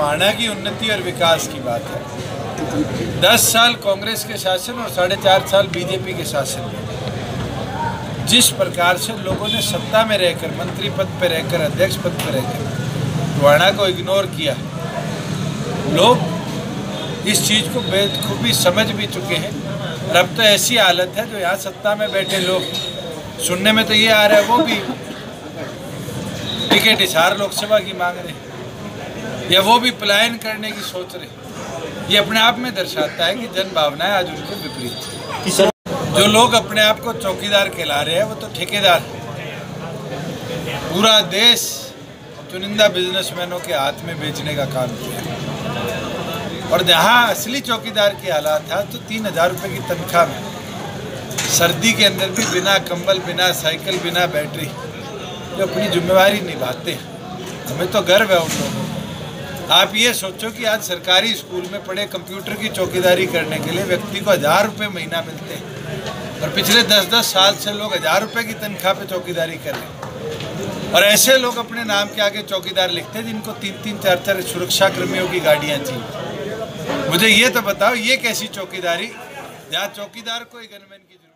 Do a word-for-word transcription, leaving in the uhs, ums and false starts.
टोहाना की उन्नति और विकास की बात है। दस साल कांग्रेस के शासन और साढ़े चार साल बीजेपी के शासन में जिस प्रकार से लोगों ने सत्ता में रहकर, मंत्री पद पर रहकर, अध्यक्ष पद पर रहकर टोहाना को इग्नोर किया, लोग इस चीज़ को बेखूबी समझ भी चुके हैं। और अब तो ऐसी हालत है, जो यहाँ सत्ता में बैठे लोग, सुनने में तो ये आ रहा है वो भी टिकट हिसार लोकसभा की मांग रहे, या वो भी पलायन करने की सोच रहे। ये अपने आप में दर्शाता है कि जन भावनाएं आज उनके विपरीत है। जो लोग अपने आप को चौकीदार कहला रहे हैं वो तो ठेकेदार हैं। पूरा देश चुनिंदा बिजनेसमैनों के हाथ में बेचने का काम किया, और जहाँ असली चौकीदार की हालात था तो तीन हजार रुपये की तनख्वाह में सर्दी के अंदर भी बिना कंबल, बिना साइकिल, बिना बैटरी जो अपनी जिम्मेवारी निभाते हैं, हमें तो गर्व है उन लोगों को। आप ये सोचो कि आज सरकारी स्कूल में पढ़े कंप्यूटर की चौकीदारी करने के लिए व्यक्ति को हजार रुपये महीना मिलते हैं, और पिछले दस दस साल से लोग हजार रुपये की तनख्वाह पे चौकीदारी कर रहे हैं। और ऐसे लोग अपने नाम के आगे चौकीदार लिखते हैं जिनको तीन तीन चार चार सुरक्षा कर्मियों की गाड़ियाँ चाहिए। मुझे ये तो बताओ, ये कैसी चौकीदारी जहाँ चौकीदार को एक गनमैन की जरूरत